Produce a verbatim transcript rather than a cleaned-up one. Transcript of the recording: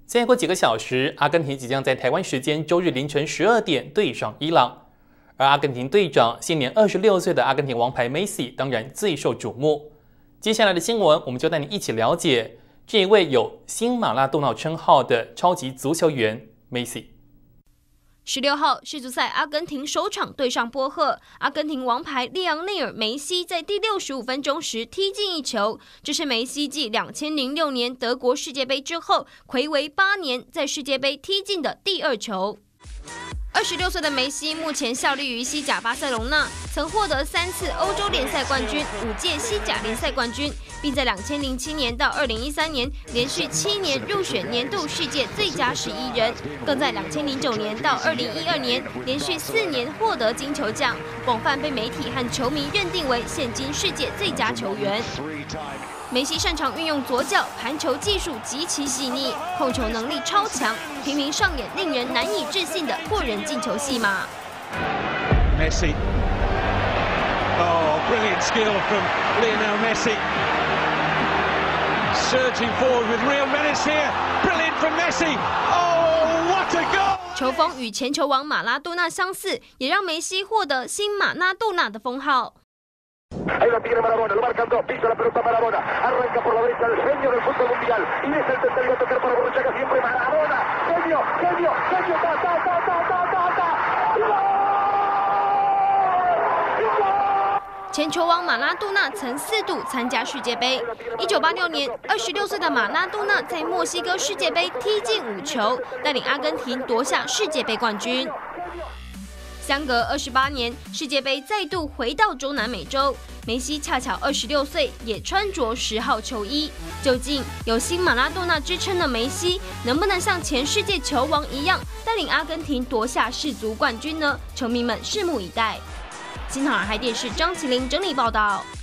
再过几个小时，阿根廷即将在台湾时间周日凌晨十二点对上伊朗，而阿根廷队长现年二十六岁的阿根廷王牌梅西当然最受瞩目。接下来的新闻，我们就带你一起了解这一位有新马拉多纳称号的超级足球员梅西。 十六号世足赛，阿根廷首场对上波赫，阿根廷王牌利昂内尔·梅西在第六十五分钟时踢进一球，这是梅西继两千零六年德国世界杯之后，睽违八年在世界杯踢进的第二球。二十六岁的梅西目前效力于西甲巴塞隆纳，曾获得三次欧洲联赛冠军、五届西甲联赛冠军，并在两千零七年到二零一三年连续七年入选年度世界最佳十一人，更在两千零九年到二零一二年连续四年获得金球奖，广泛被媒体和球迷认定为现今世界最佳球员。梅西擅长运用左脚，盘球技术极其细腻，控球能力超强，频频上演令人难以置信的过人进球戏码。 Messi, oh, brilliant skill from Lionel Messi, surging forward with real menace here. Brilliant from Messi. Oh, what a goal! 球风与前球王马拉多纳相似，也让梅西获得新马拉多纳的封号。 Ahí lo tiene Maradona, lo marcan dos, pisa la pelota Maradona, arranca por la derecha el genio del fútbol mundial, y es el tercero a tocar para Borruchaga, siempre Maradona, genio, genio, genio, ta, ta, ta, ta, ta, ta, ta, ¡gol! 前球王马拉多纳曾四度参加世界杯。一九八六年，二十六岁的马拉多纳在墨西哥世界杯踢进五球，带领阿根廷夺下世界杯冠军。相隔二十八年，世界杯再度回到中南美洲，梅西恰巧二十六岁，也穿着十号球衣。究竟有新马拉多纳之称的梅西，能不能像前世界球王一样，带领阿根廷夺下世足冠军呢？球迷们拭目以待。新唐尔海电视张麒麟整理报道。